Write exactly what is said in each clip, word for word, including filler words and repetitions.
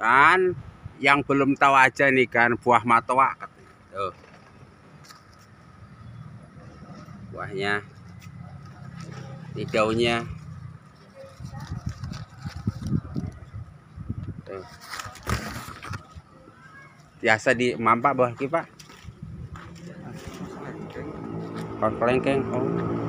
Kan yang belum tahu aja nih kan buah matoa katanya. Tuh. Buahnya. Ini daunnya. Tuh. Biasa di mampak bawah ki, Pak. Kon kelengkeng. Oh.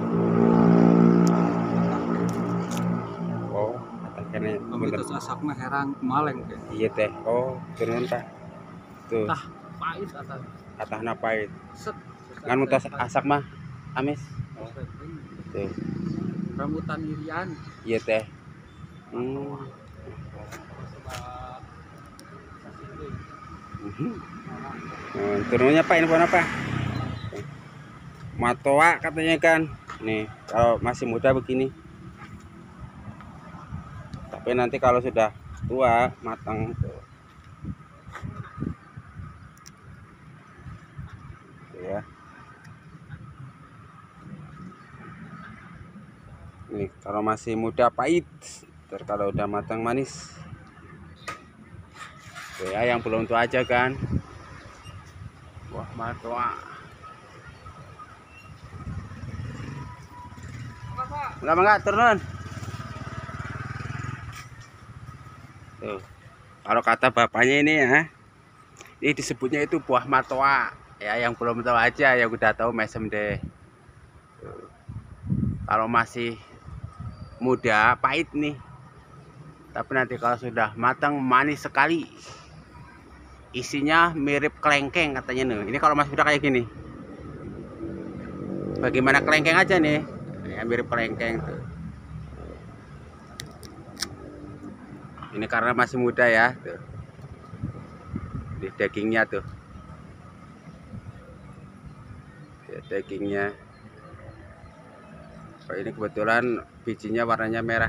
Oh, kene Komitus asapnya herang maleng ke. Iya teh. Oh, turun Pak. Tuh. Tah pahit atah. Atahna pahit. Set. Ngan mutos asak mah amis. Oh. Tuh. Rambutan irian. Iya teh. Hmm. Nah, turunnya Pak, ini pohon apa? Matoa katanya kan. Nih, kalau masih muda begini. Tapi nanti kalau sudah tua, matang tuh. Tuh ya. Nih, kalau masih muda pahit, terus kalau udah matang manis. Tuh ya, yang belum tua aja kan. Wah, matoa. Enggak, enggak, turun. Tuh. Kalau kata bapaknya ini ya, ini disebutnya itu buah matoa. Ya, yang belum tahu aja, yang udah tahu mesem deh. Tuh. Kalau masih muda pahit nih. Tapi nanti kalau sudah matang manis sekali. Isinya mirip kelengkeng katanya nih. Ini kalau masih muda kayak gini. Bagaimana kelengkeng aja nih. Ya, mirip kelengkeng tuh. Ini karena masih muda ya, tuh. Di dagingnya tuh. Ya, dagingnya. Oh, ini kebetulan bijinya warnanya merah.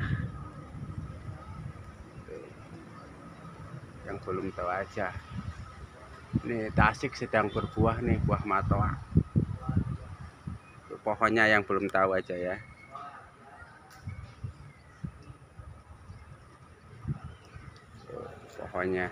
Tuh. Yang belum tahu aja. Ini Tasik sedang berbuah nih, buah matoa. Tuh, pohonnya yang belum tahu aja ya. Pohonnya.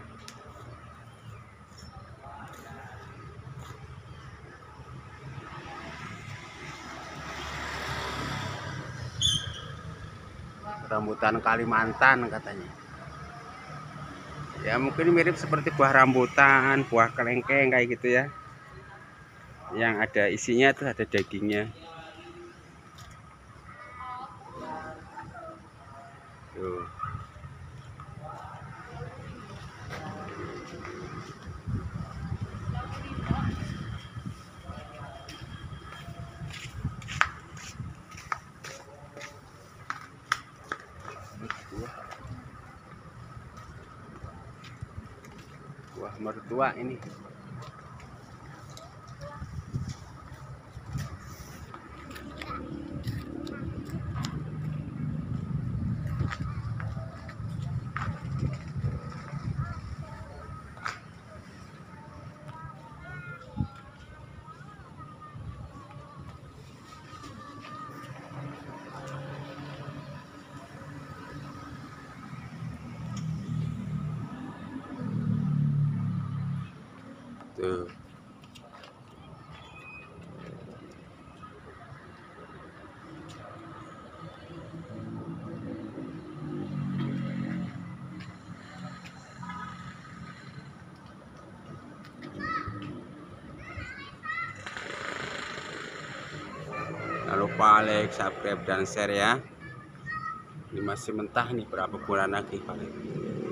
Rambutan Kalimantan katanya. Ya mungkin mirip seperti buah rambutan, buah kelengkeng kayak gitu ya. Yang ada isinya tuh ada dagingnya. Tuh. Buah mertua ini. Tuh. Jangan lupa like, subscribe dan share ya. Ini masih mentah nih, berapa bulan lagi paling.